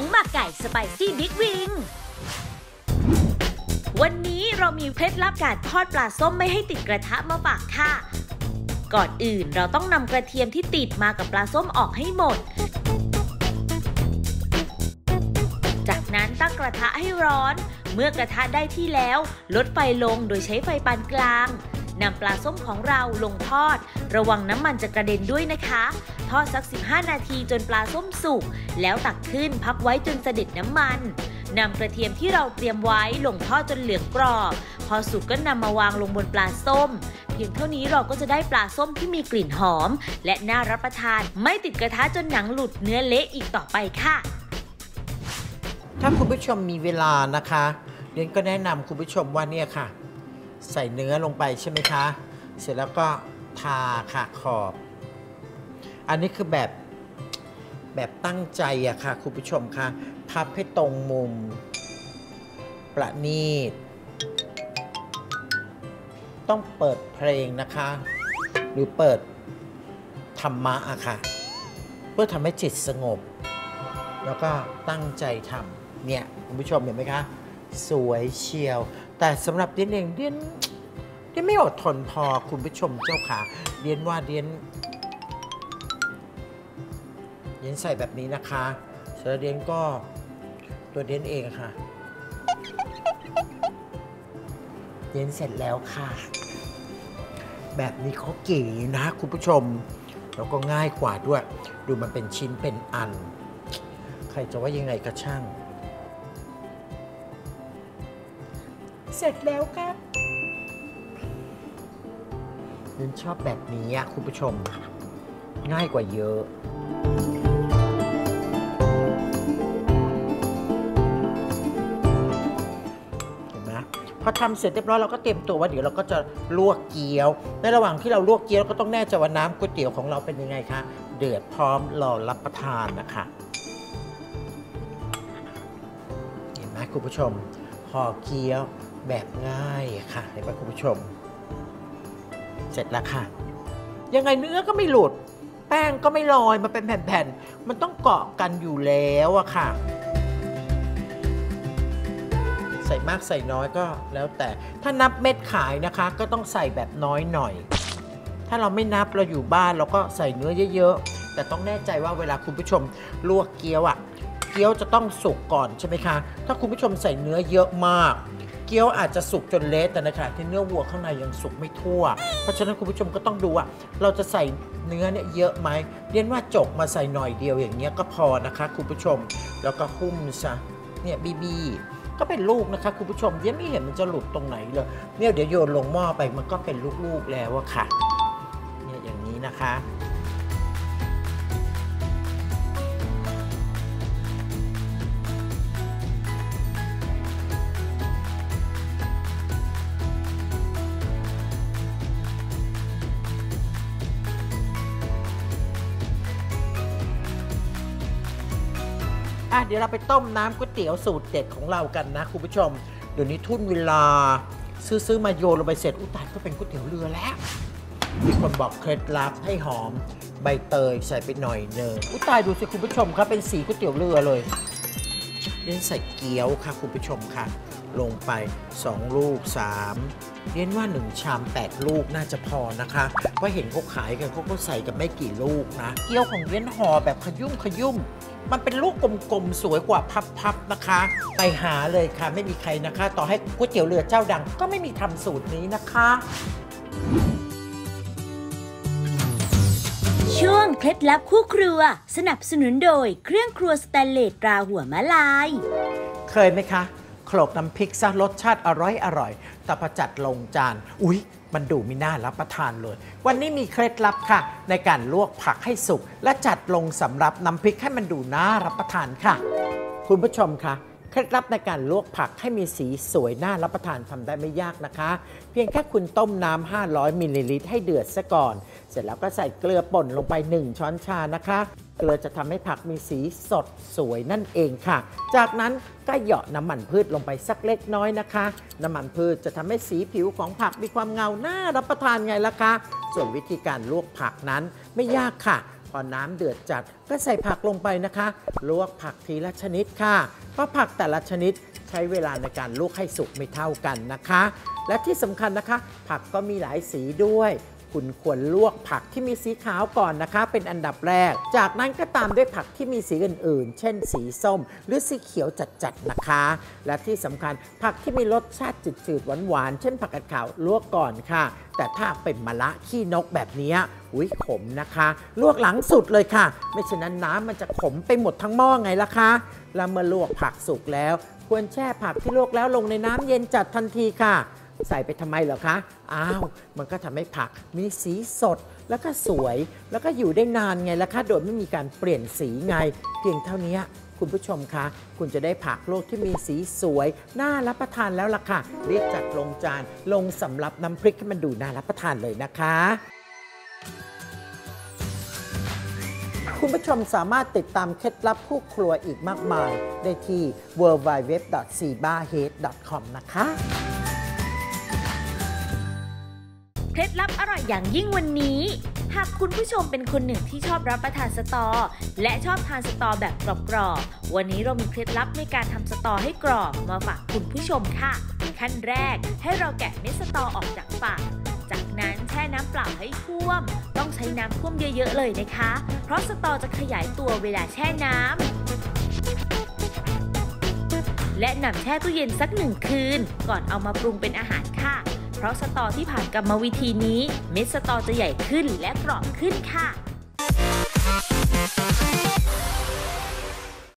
งหมักไก่สไปซี่บิ๊กวิงวันนี้เรามีเคล็ดลับการทอดปลาส้มไม่ให้ติดกระทะมาฝากค่ะก่อนอื่นเราต้องนำกระเทียมที่ติดมากับปลาส้มออกให้หมดจากนั้นตั้งกระทะให้ร้อนเมื่อกระทะได้ที่แล้วลดไฟลงโดยใช้ไฟปานกลางนำปลาส้มของเราลงทอดระวังน้ำมันจะกระเด็นด้วยนะคะทอดสัก15นาทีจนปลาส้มสุกแล้วตักขึ้นพักไว้จนเสด็จน้ำมันนำกระเทียมที่เราเตรียมไว้ลงทอดจนเหลืองกรอบพอสุกก็นำมาวางลงบนปลาส้มเพียงเท่านี้เราก็จะได้ปลาส้มที่มีกลิ่นหอมและน่ารับประทานไม่ติดกระทะจนหนังหลุดเนื้อเละอีกต่อไปค่ะถ้าคุณผู้ชมมีเวลานะคะเรียนก็แนะนำคุณผู้ชมว่าเนี่ยค่ะใส่เนื้อลงไปใช่ไหมคะเสร็จแล้วก็ทาค่ะขอบอันนี้คือแบบตั้งใจอะค่ะคุณผู้ชมค่ะพับให้ตรงมุมประณีตต้องเปิดเพลงนะคะหรือเปิดธรรมะอะค่ะเพื่อทำให้จิตสงบแล้วก็ตั้งใจทำเนี่ยคุณผู้ชมเห็นไหมคะสวยเชียวแต่สำหรับเดียนเองเดียนไม่อดทนพอคุณผู้ชมเจ้าค่ะเดียนว่าเดียนใส่แบบนี้นะคะเสร็จเดียนก็ตัวเดียนเองค่ะเดียนเสร็จแล้วค่ะแบบนี้เขาเก๋นะคุณผู้ชมแล้วก็ง่ายกว่าด้วยดูมันเป็นชิ้นเป็นอันใครจะว่ายังไงก็ช่างเสร็จแล้วครับฉันชอบแบบนี้อะคุณผู้ชมง่ายกว่าเยอะเห็นไหมพอทำเสร็จเรียบร้อยเราก็เตรียมตัวว่าเดี๋ยวเราก็จะลวกเกี๊ยวในระหว่างที่เราลวกเกี๊ยวก็ต้องแน่ใจว่าน้ำก๋วยเตี๋ยวของเราเป็นยังไงคะเดือดพร้อมรอรับประทานนะคะเห็นไหมคุณผู้ชมห่อเกี๊ยวแบบง่ายค่ะเห็นไหมคุณผู้ชมเสร็จแล้วค่ะยังไงเนื้อก็ไม่หลุดแป้งก็ไม่ลอยมาเป็นแผ่นๆมันต้องเกาะกันอยู่แล้วอะค่ะใส่มากใส่น้อยก็แล้วแต่ถ้านับเม็ดขายนะคะก็ต้องใส่แบบน้อยหน่อยถ้าเราไม่นับเราอยู่บ้านเราก็ใส่เนื้อเยอะๆแต่ต้องแน่ใจว่าเวลาคุณผู้ชมลวกเกี๊ยวอะเกี๊ยวจะต้องสุกก่อนใช่ไหมคะถ้าคุณผู้ชมใส่เนื้อเยอะมากเกี๊ยวอาจจะสุกจนเละแต่ในขณะที่เนื้อวัวข้างในยังสุกไม่ทั่วเพราะฉะนั้นคุณผู้ชมก็ต้องดูว่าเราจะใส่เนื้อเนี่ยเยอะไหมเรียนว่าจกมาใส่หน่อยเดียวอย่างเงี้ยก็พอนะคะคุณผู้ชมแล้วก็หุ้มซะเนี่ยบีก็เป็นลูกนะคะคุณผู้ชมเรียนไม่เห็นมันจะหลุดตรงไหนเลยเนี่ยเดี๋ยวโยนลงหม้อไปมันก็เป็นลูกๆแล้วอะค่ะเนี่ยอย่างนี้นะคะเดี๋ยวเราไปต้มน้ำก๋วยเตี๋ยวสูตรเด็ดของเรากันนะคุณผู้ชมเดี๋ยวนี้ทุ่นเวลาซื้อมาโยนลงไปเสร็จอุยตายก็เป็นก๋วยเตี๋ยวเรือแล้วมีคนบอกเคล็ดลับให้หอมใบเตยใส่ไปหน่อยเนยอุยตายดูสิคุณผู้ชมครับเป็นสีก๋วยเตี๋ยวเรือเลยเรียนใส่เกี๊ยวค่ะคุณผู้ชมค่ะลงไป2ลูก3เรียนว่า1ชาม8ลูกน่าจะพอนะคะเพราะเห็นเขาขายกันเขาก็ใส่กันไม่กี่ลูกนะเกี๊ยวของเรียนห่อแบบขยุ่มมันเป็นลูกกลมๆสวยกว่าพับๆนะคะไปหาเลยค่ะไม่มีใครนะคะต่อให้ก๋วยเตี๋ยวเรือเจ้าดังก็ไม่มีทำสูตรนี้นะคะช่วงเคล็ดลับคู่ครัวสนับสนุนโดยเครื่องครัวสแตนเลสตราหัวมะลายเคยไหมคะโขลกน้ำพริกซะรสชาติอร่อยแต่พอจัดลงจานอุ๊ยมันดูไม่น่ารับประทานเลยวันนี้มีเคล็ดลับค่ะในการลวกผักให้สุกและจัดลงสำหรับน้ำพริกให้มันดูน่ารับประทานค่ะคุณผู้ชมคะเคล็ดลับในการลวกผักให้มีสีสวยน่ารับประทานทำได้ไม่ยากนะคะเพียงแค่คุณต้มน้ำ500มิลลิลิตรให้เดือดซะก่อนเสร็จแล้วก็ใส่เกลือป่นลงไป1ช้อนชานะคะเกลือจะทำให้ผักมีสีสดสวยนั่นเองค่ะจากนั้นก็เหยาะน้ำมันพืชลงไปสักเล็กน้อยนะคะน้ำมันพืชจะทำให้สีผิวของผักมีความเงาน่ารับประทานไงล่ะคะส่วนวิธีการลวกผักนั้นไม่ยากค่ะพอน้ำเดือดจัดก็ใส่ผักลงไปนะคะลวกผักทีละชนิดค่ะเพราะผักแต่ละชนิดใช้เวลาในการลวกให้สุกไม่เท่ากันนะคะและที่สำคัญนะคะผักก็มีหลายสีด้วยคุณควรลวกผักที่มีสีขาวก่อนนะคะเป็นอันดับแรกจากนั้นก็ตามด้วยผักที่มีสีอื่นๆเช่นสีส้มหรือสีเขียวจัดๆนะคะและที่สำคัญผักที่มีรสชาติจืดๆหวานๆเช่นผักกาดขาวลวกก่อนค่ะแต่ถ้าเป็นมะระขี้นกแบบนี้ขมนะคะลวกหลังสุดเลยค่ะไม่ฉะนั้นน้ำมันจะขมไปหมดทั้งหม้อไงล่ะคะแล้วเมื่อลวกผักสุกแล้วควรแช่ผักที่ลวกแล้วลงในน้ำเย็นจัดทันทีค่ะใส่ไปทำไมเหรอคะมันก็ทำให้ผักมีสีสดแล้วก็สวยแล้วก็อยู่ได้นานไงล่ะคะโดยไม่มีการเปลี่ยนสีไงเพียงเท่านี้คุณผู้ชมคะคุณจะได้ผักลวกที่มีสีสวยน่ารับประทานแล้วล่ะค่ะรีบจัดลงจานลงสำหรับน้ำพริกให้มันดูน่ารับประทานเลยนะคะคุณผู้ชมสามารถติดตามเคล็ดลับคู่ครัวอีกมากมายได้ที่ www.sibahead.com นะคะเคล็ดลับอร่อยอย่างยิ่งวันนี้หากคุณผู้ชมเป็นคนหนึ่งที่ชอบรับประทานสตอและชอบทานสตอแบบกรอบๆวันนี้เรามีเคล็ดลับในการทำสตอให้กรอบมาฝากคุณผู้ชมค่ะขั้นแรกให้เราแกะเม็ดสตอออกจากฝักจากนั้นแช่น้ำเปล่าให้ท่วมต้องใช้น้ำท่วมเยอะๆเลยนะคะเพราะสตอจะขยายตัวเวลาแช่น้ำและนำแช่ตู้เย็นสัก1 คืนก่อนเอามาปรุงเป็นอาหารค่ะเพราะสตอที่ผ่านกรรมวิธีนี้เม็ดสตอจะใหญ่ขึ้นและกรอบขึ้นค่ะ